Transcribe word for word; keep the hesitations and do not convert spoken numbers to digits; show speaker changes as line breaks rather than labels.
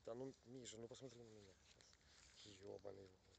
Да ну, Миша, ну посмотри на меня сейчас. Ёбаный в